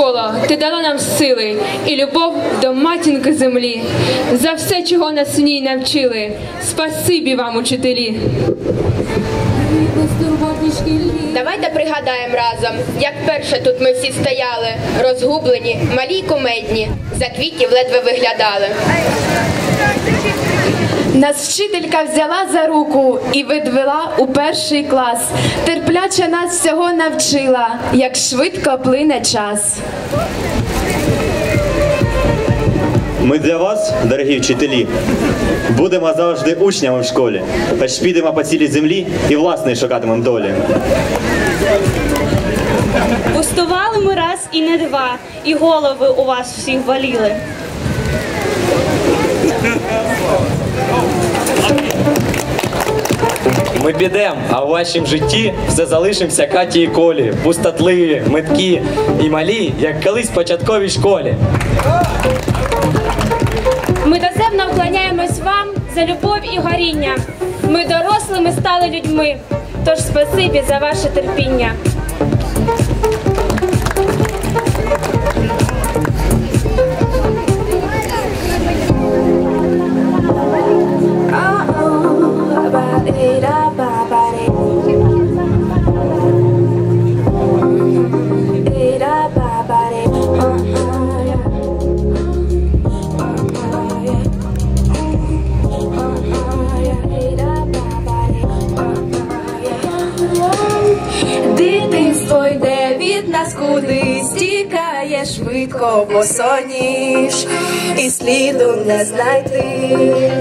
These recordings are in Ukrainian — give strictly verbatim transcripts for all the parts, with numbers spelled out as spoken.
школа, ти дала нам сили і любов до матінки землі. За все, чого нас в ній навчили. Спасибі вам, учителі. Давайте пригадаємо разом, як перше тут ми всі стояли, розгублені, малі й кумедні, за квітів ледве виглядали. Нас вчителька взяла за руку і відвела у перший клас. Терпляче нас всього навчила, як швидко плине час. Ми для вас, дорогі вчителі, будемо завжди учнями в школі, хоч підемо по цілій землі і власної шукатимемо долі. Пустували ми раз і не два, і голови у вас всіх боліли. Ми підемо, а у вашім житті все залишимося Каті і Колі, пустотливі, меткі і малі, як колись в початковій школі. Ми доземно вклоняємось вам за любов і горіння. Ми дорослими стали людьми, тож спасибі за ваше терпіння. Дитинство йде від нас кудись, тікає швидко босоніж, і сліду не знайти.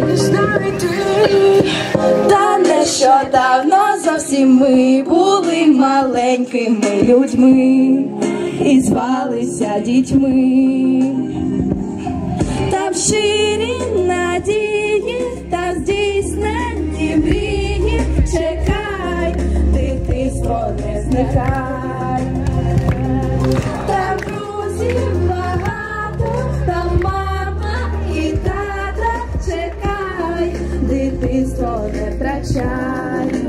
Та нещодавно зовсім ми були маленькими людьми і звалися дітьми. Та в щирі надії та здійснені мрії чекай, дитинство не зникай. Там друзів багато, там мама і тата, чекай, дитинство не втрачай.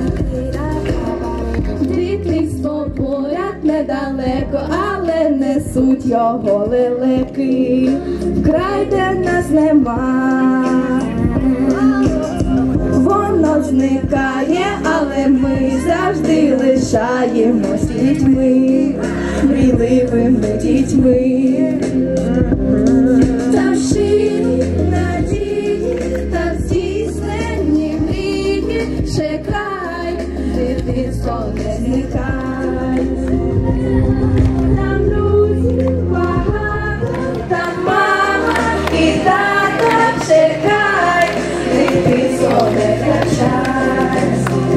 Дитинство поряд недалеко, але несуть його лелеки, вкрай де нас нема. Воно зникає, але ми завжди лишаємось дітьми, мрійливими дітьми. Та в щирі надії та здійснені мрії чекай, дитинство не зникай. Там друзів багато, там мама і тата, чекай, дитинство не втрачай.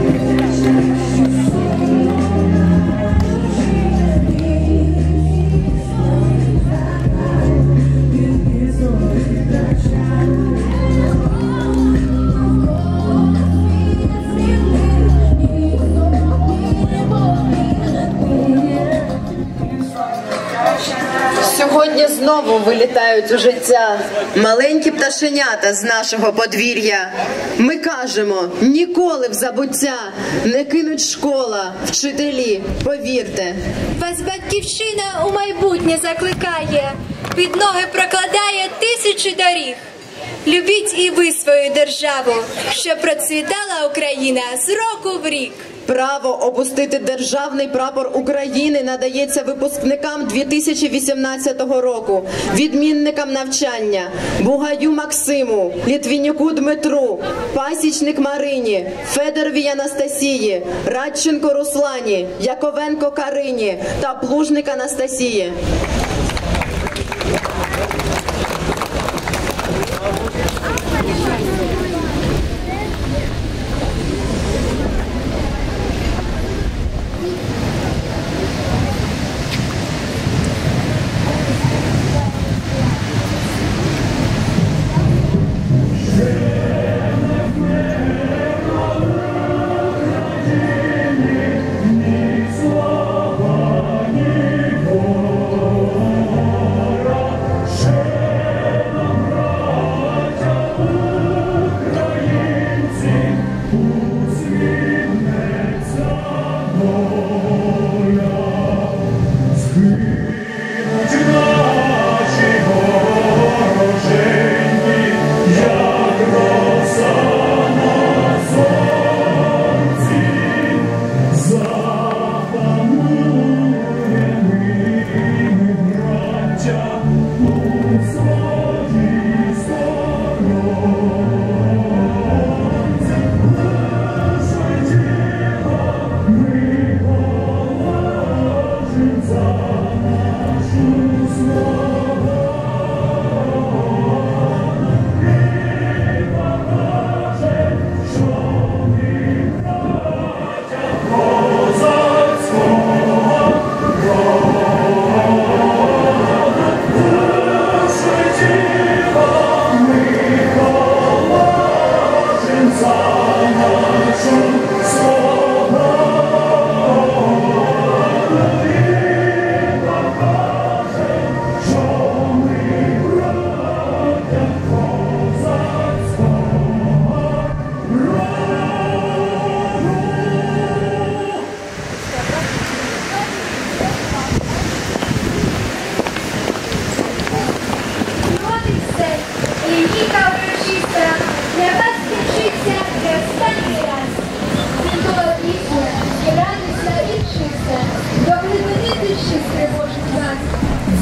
Сьогодні знову вилітають у життя маленькі пташенята з нашого подвір'я. Ми кажемо, ніколи в забуття не кинуть школа, вчителі, повірте. Вас батьківщина у майбутнє закликає, під ноги прокладає тисячі доріг. Любіть і ви свою державу, щоб процвітала Україна з року в рік. Право опустити державний прапор України надається випускникам дві тисячі вісімнадцятого року, відмінникам навчання: Бугаю Максиму, Літвінюку Дмитру, Пасічник Марині, Федоровій Анастасії, Радченко Руслані, Яковенко Карині та Плужник Анастасії.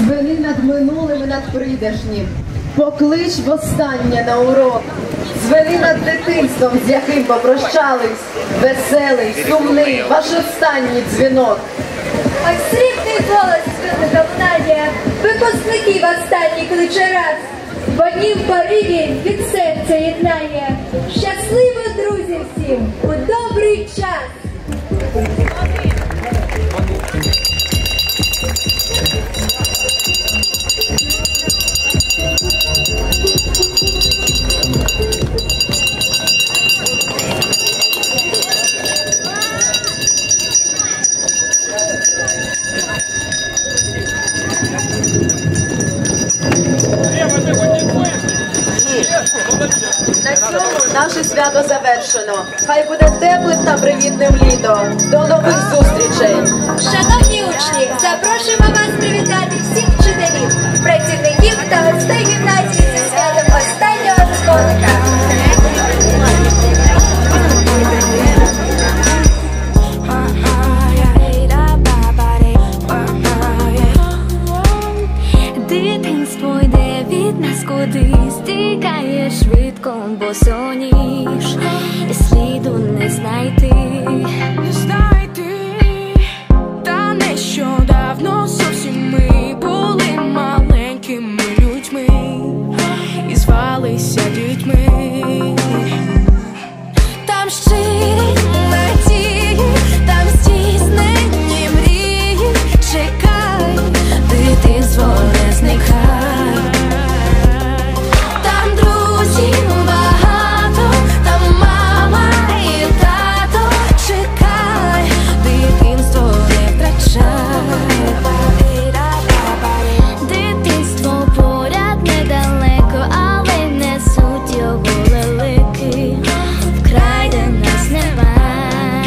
звени над минулим і над прийдешнім. Поклич востаннє на урок. Звени над дитинством, з яким попрощались. Веселий, сумний, ваш останній дзвінок. Ось срібний голос святого лунає, випускників останній кличе раз. В однім пориві від серця єднає. Щасливо, друзі, всім у добрий час! На цьому наше свято завершено. Хай буде теплим та привітним літо. До нових зустрічей! Шановні учні, запрошуємо вас привітати всіх вчителів, працівників та гостей гімназії зі святом останнього дзвоника. Дитинство йде від нас кудись, тікає швидко, бо соніш, і сліду не знайти. Не знайти, та нещодавно зовсім ми були маленькими людьми і звалися дітьми. Там щирі надії, там здійснені мрії. Чекай, дитинство не зникай. Там друзів багато, там мама і тато. Чекай, дитинство не втрачай. Дитинство поряд недалеко, але не суть його лелики. Вкрай, де нас нема.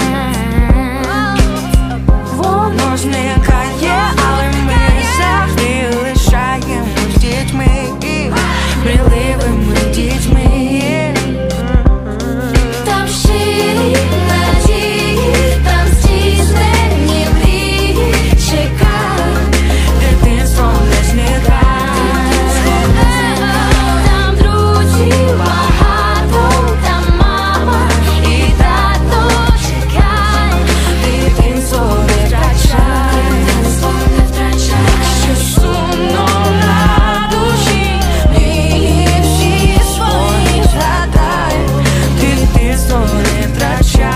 Воно зникає, але ми завжди лишаємось дітьми, мрійливими дітьми. Там щирі надії, там здійснені мрії. Чекай, дитинство не зникай. Там друзів багато, там мама і тато. Чекай, дитинство не втрачай. Що сумно на душі, мрії всі свої згадай. Дитинство не втрачай.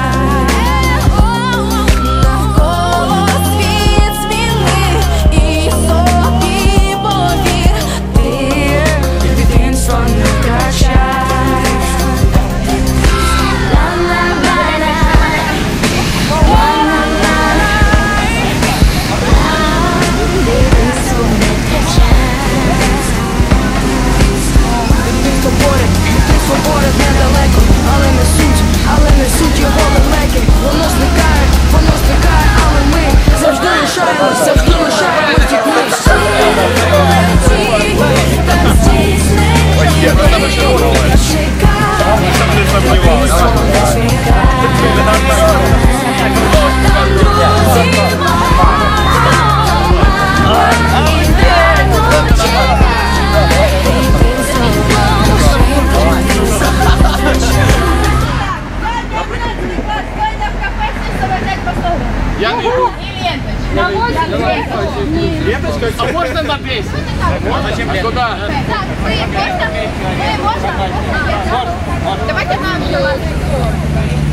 Навколо світ зміни і собі повір. Ти дитинство не втрачай. Дитинство не втрачай. Дитинство поряд, дитинство поряд недалеко, але не суть, але не суть його лелеки. Воно зникає, воно зникає, але ми завжди лишаємось, завжди лишаємось дітьми. Там здійснені мрії. Чекай, дитинство не зникає. Там друзів багато, мама і тато. Чекай, дитинство не втрачай. Я не иду. Ленточка? А можно на песню? Зачем ленточка? Куда? Можно? Можно? Давайте нам.